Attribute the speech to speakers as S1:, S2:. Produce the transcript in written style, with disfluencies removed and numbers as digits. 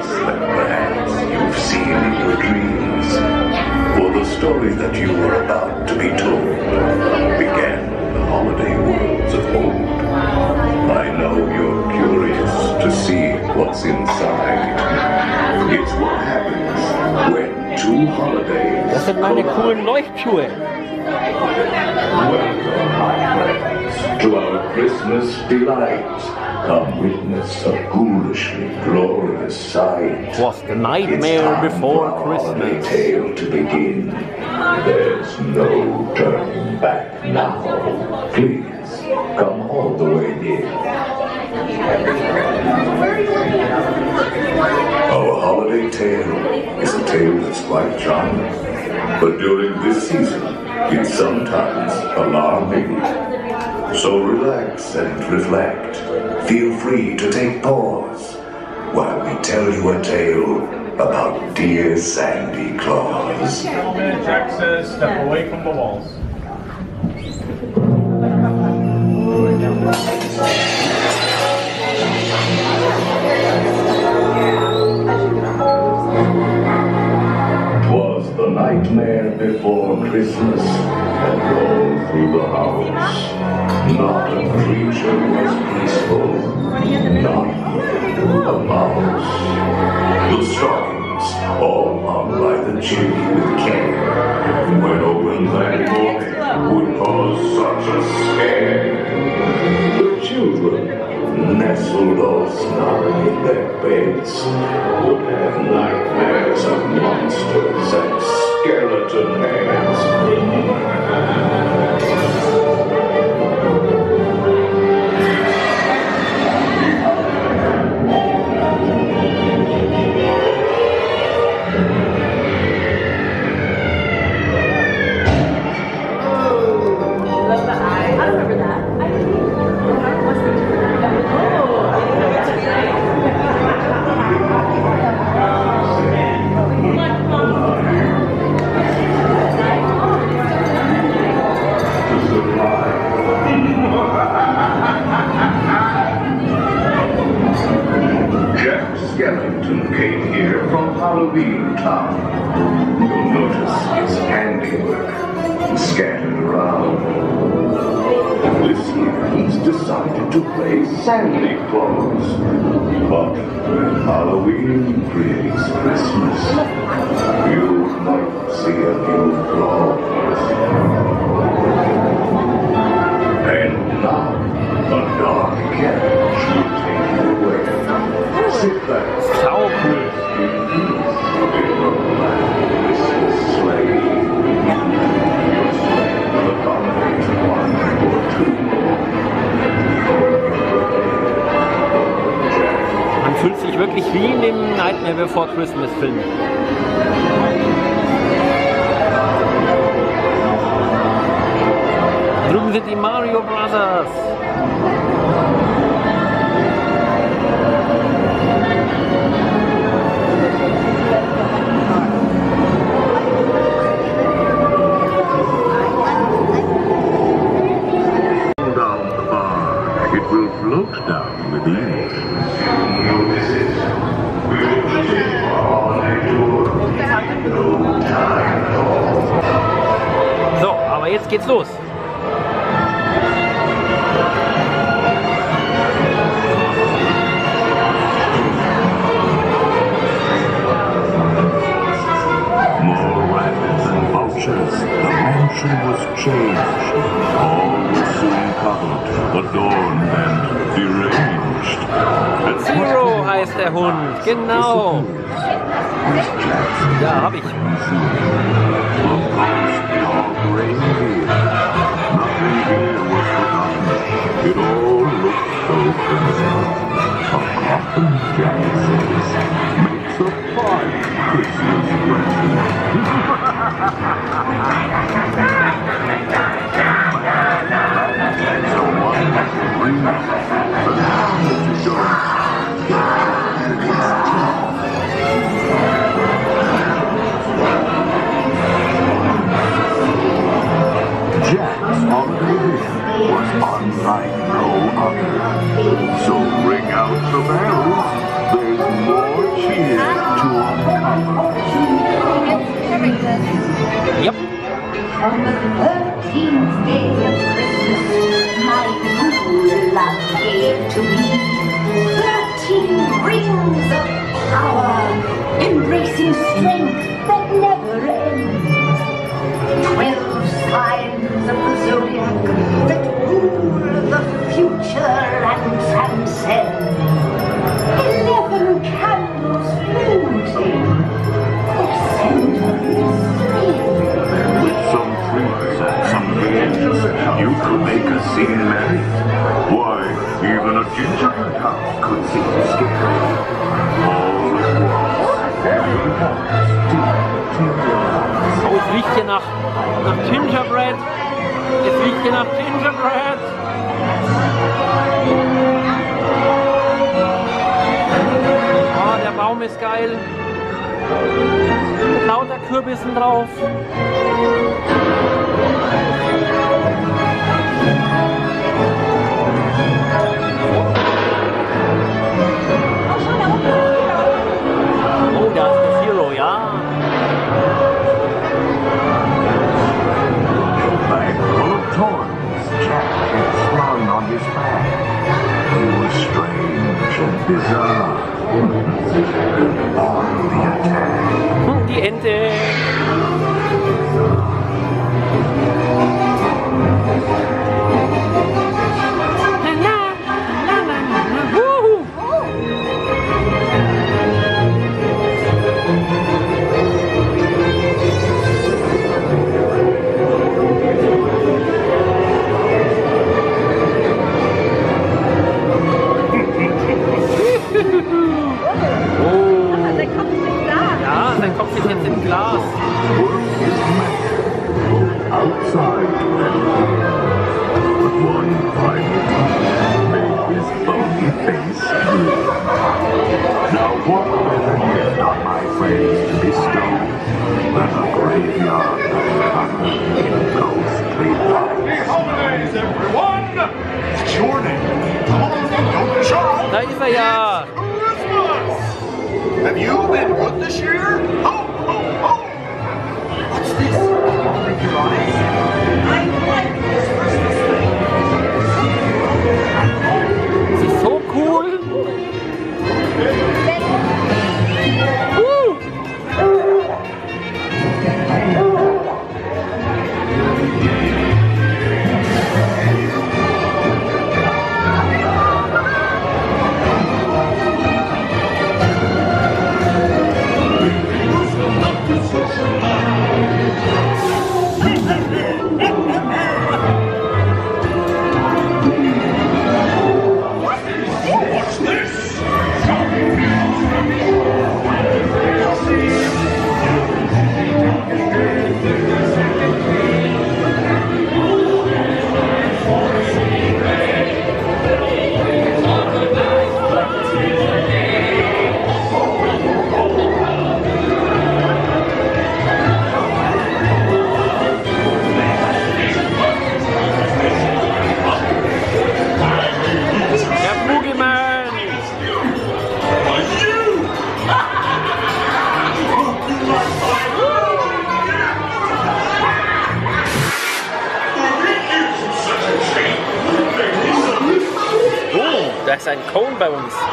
S1: place that perhaps you've seen in your dreams. For the story that you were about to be told began in the holiday worlds of old. I know you're curious to see what's inside. It's what happens when two holidays.
S2: Das sind meine coolen Leuchtschuhe.
S1: Welcome, my friends, to our Christmas delight. Come witness a ghoulishly glorious sight.
S2: Was the nightmare before
S1: Christmas?
S2: Christmas.
S1: Tale to begin. There's no turning back now. Please come all the way in. Our holiday tale is a tale that's quite charming, but during this season, it's sometimes alarming. So relax and reflect. Feel free to take pause while we tell you a tale about dear Sandy Claus.
S3: Jack says step away from the walls.
S1: Twas the nightmare before Christmas had rolled through the house. Not a creature was peaceful, not even a mouse. The stockings, all hung by the chimney with care, when opened that morning would cause such a scare. The children, nestled all snug in their beds, would have nightmares of monsters and skeleton heads. Jack Skellington came here from Halloween Town. You'll notice his handiwork scattered around. This year he's decided to play Sandy Claus. But when Halloween brings Christmas, you might see a new Claus. And now, a dark carriage will take you away. Sit back.
S2: Sau cool.
S1: In the black Christmas sleigh. Your sleigh will accommodate one or two.
S2: Man fühlt sich wirklich wie in dem Nightmare Before Christmas Film. Drüben sind die Mario Brothers.
S1: Down the bar, it will float down with ease.
S2: So, aber jetzt geht's los.
S1: More rabbits and vultures. The mansion was changed. All was soon covered, adorned and deranged.
S2: Zero heißt der Hund, genau. Ja, hab ich.
S1: Nothing here was forgotten. It all looked so familiar. A coffin, Jack says, makes a fine Christmas present. So one has to bring up the lounge doors. Jack's holiday visit was unlike no other. So ring out the bells. There's more cheer
S4: On the 13th day of Christmas, my good luck gave to me 13 rings of power, embracing strength that never ends. 12 signs of the zodiac that rule the future and transcend. 11 candles floating, their center is thrilled.
S1: With some fruits and some games, you could make a scene merry. Why, even a gingerbread house could seem scary. All at once,
S2: Oh, es riecht hier nach Gingerbread. Es riecht hier nach Gingerbread. Oh, der Baum ist geil. Mit lauter Kürbissen drauf. Oh, da ist der Zero, ja.
S1: bag full of toys, Jack had slung on his back. He was strange and bizarre. On the attack.
S2: Die Ente. Sein Kopf ist jetzt im Glas.
S1: Outside and but one final time made his bony face droop. Now what better gift on my friends to bestow than a graveyard covered in ghostly lights?
S3: Happy holidays, everyone! What's your name? Come on, don't shout!
S2: Da ist er ja.
S3: Christmas! Have you been good this year? Ho, ho, ho! What's this? Open your eyes. I like this Christmas thing.
S2: Das ist so cool.
S3: What's this?
S2: Der Boogeyman. Oh, da ist ein Cone bei uns.